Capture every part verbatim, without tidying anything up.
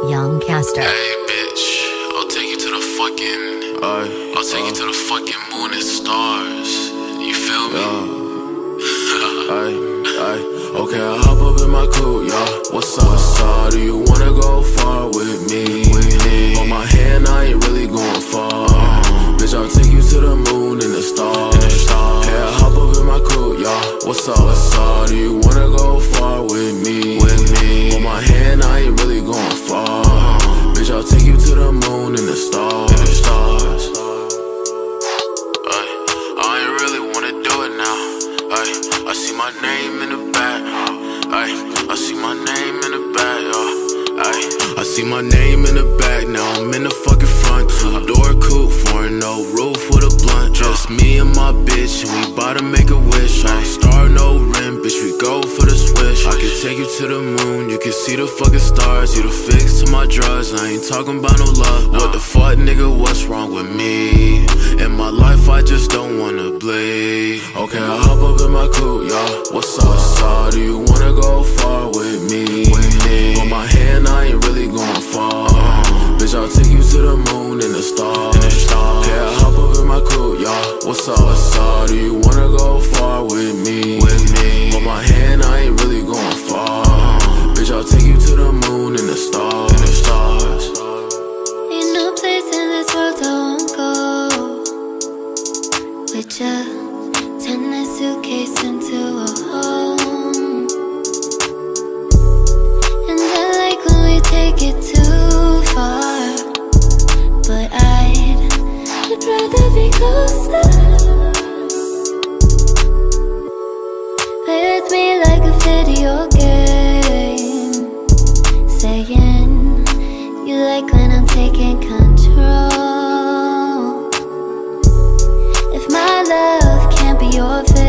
Young Caster. Hey bitch, I'll take you to the fucking uh, I'll take uh, you to the fucking moon and stars. You feel me? Yeah. Ay, ay. Okay, I hop up in my coupe, y'all. What's up? What's up? Do you wanna go far with me? With me? On my hand, I ain't really going far. Uh, bitch, I'll take you to the moon and the stars. And the stars. Hey, I hop up in my coupe, y'all. What's up? What's up? Do you wanna go far with me? With me? On my hand, I ain't really going far. Uh, bitch, I'll take you to the moon and the stars. And the stars. Ay, I ain't really wanna do it now. Ay, I see my name in the back. Ay, I see my name in the back, yo. Ay, I see my name in the back, now I'm in the fucking front. Two-door coupe, foreign, no roof with a blunt. Just me and my bitch, and we bout to make a wish. I ain't star, no rim, bitch, we go for the swish. I can take you to the moon, you can see the fucking stars. You the fix to my drugs, I ain't talking about no love. What the fuck, nigga, what's wrong with me? In my life, I just don't wanna bleed. Okay, I hop up in my coupe, y'all. What's up? What's up? Do you wanna go far with me? With me? On my hand, I ain't really going far. Uh, bitch, I'll take you to the moon and the stars. And the stars. Okay, I hop up in my coupe, y'all. What's up? What's up? Do you wanna go far with me? With me? On my hand, I ain't really going far. Uh, bitch, I'll take you to the moon and the stars. And the stars. Ain't no place in this world I won't go with ya. Turn this suitcase into a home. And I like when we take it too far, but I'd, I'd rather be closer. Play with me like a video game, saying you like when I'm taking control. If my love can't be your fix,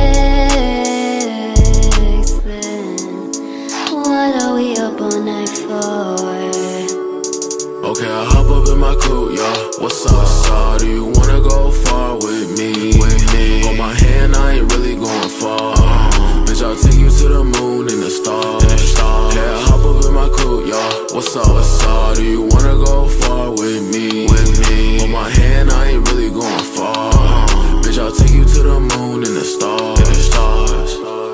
then what are we up all night for? Okay, I hop up in my coupe, y'all. What's up? What's up? Do you wanna go far with me? With me? On my hand, I ain't really going far. Uh, bitch, I'll take you to the moon and the stars. And the stars. Okay, I hop up in my coupe, y'all. What's up? What's up? Do you wanna go far with me? With me? On my hand, I ain't really going far. Uh, bitch, I'll take you to the moon and the stars. And the stars.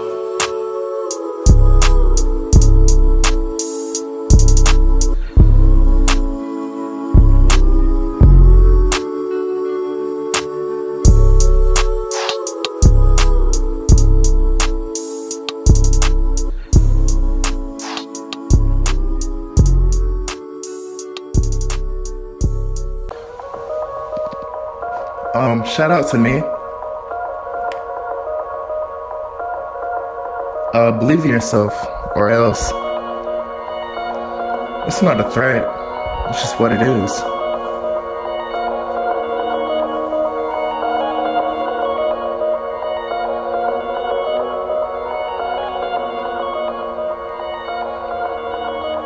Um, shout out to me. Uh, believe in yourself, or else. It's not a threat. It's just what it is.